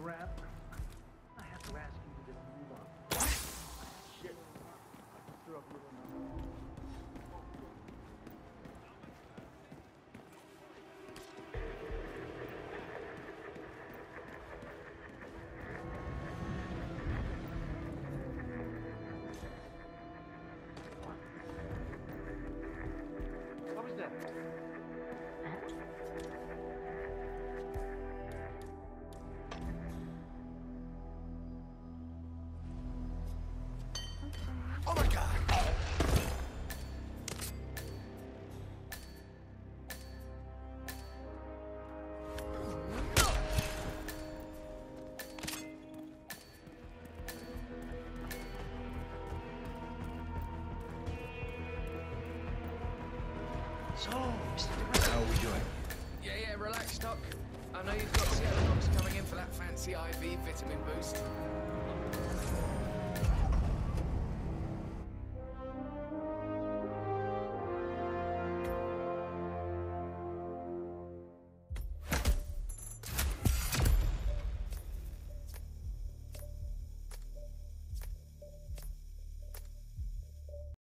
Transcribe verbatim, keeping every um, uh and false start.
rap. I have to ask you to just move on. Shit. I threw up a little number. What was that? Oh my god! So, Mister Durant. How are we doing? Yeah, yeah, relax, Doc. I know you've got Seattle Knox coming in for that fancy I V vitamin boost.